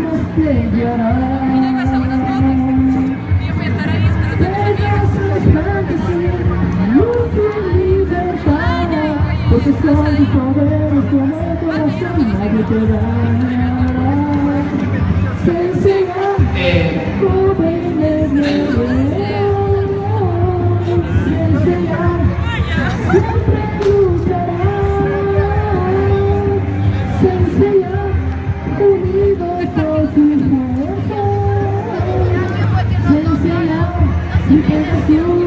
de llorar. Mira, me pasado unas fotos. Y yo fui a estar ahí esperando porque son tus poderes como el corazón, nadie te dañará. Sencilla, joven de sencilla, siempre luchará. Sencilla, unidos por tu fuerza. Sencilla, sin pedazo.